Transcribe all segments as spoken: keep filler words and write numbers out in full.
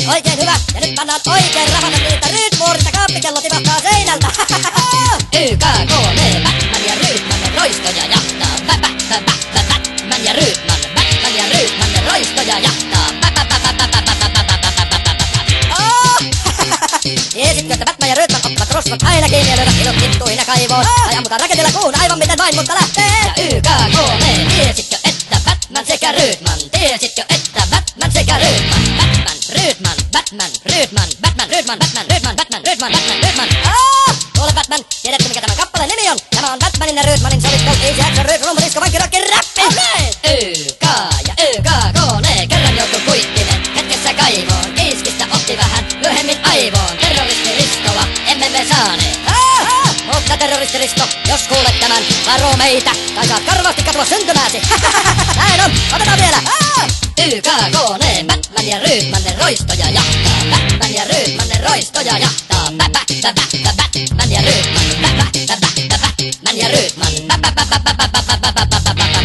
Oikein hyvä. Ja nyt pannaan oikein rapata niin, että Rydmuurista kaappikello tipahtaa seinältä. Y K K V, Batman ja Rydman, roistoja jahtaa. Bä, bä, bä, bä, bä, Batman ja Rydman, Batman ja Rydman, roistoja jahtaa. Bä, bä, bä, bä, bä, bä, bä, bä, bä, bä, bä, bä, bä, bä. Tiesitkö, että Batman ja Rydman ottavat rosvot aina kiinni ja lyövät ilot kittuihin ja kaivoon? Tai ammutaan raketilla kuuhun aivan miten vain, mutta lähtee. Ja Y K K V, tiesitkö, että Batman sekä Rydman, tiesitkö, että Batman sekä Rydman, Batman, Rydman, Batman, Rydman, Batman, Rydman, Batman, Rydman, Batman, Rydman, Batman, Rydman. Kuule Batman, tiedätkö mikä tämän kappaleen nimi on? Tämä on Batmanin ja Rydmanin sovittu easy action ryd rummudisko vankirokki räppi! Y K ja Y K K, ne kerran joutu kuittinen, hetkessä kaivoon, iskistä otti vähän myöhemmin aivoon. Terroristiristoa emme me saaneet. Mutta terroristiristo, jos kuulet tämän, varo meitä, tai saat karvasti katua syntymääsi. Näin on, otetaan vielä. Y K K, ne Batman ja Rydman, ne roistoja jahtaa. Batman ja Rydman, ne roistoja jahtaa. Bä, bä, bä, bä, bä, Batman ja Rydman, bä, bä, bä, bä, bä, Batman ja Rydman, bä, bä, bä, bä, bä, bä, bä, bä, bä, bä, bä, bä, bä, bä.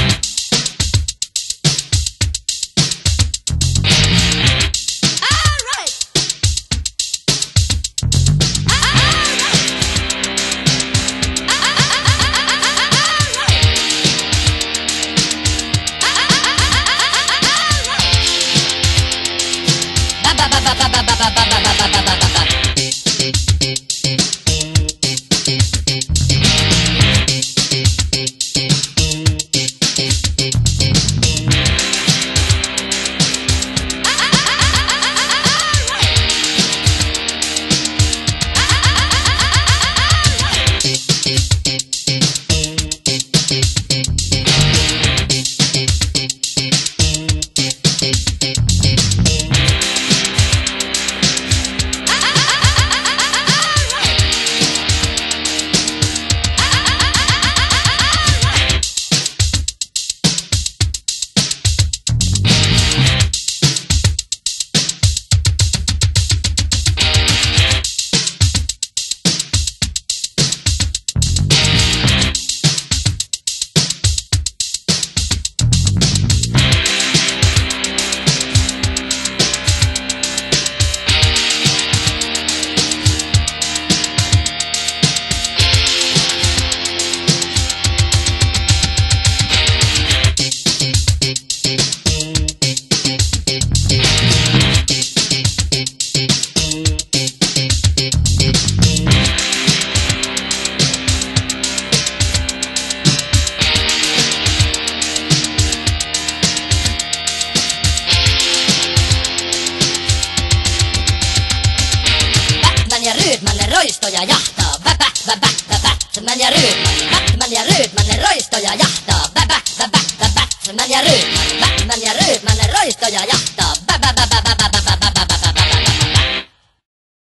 Rydman, ne roistoja jahtaa. Bä, bä, bä, bä, bä, Batman ja Rydman, Batman ja Rydman, ne roistoja jahtaa.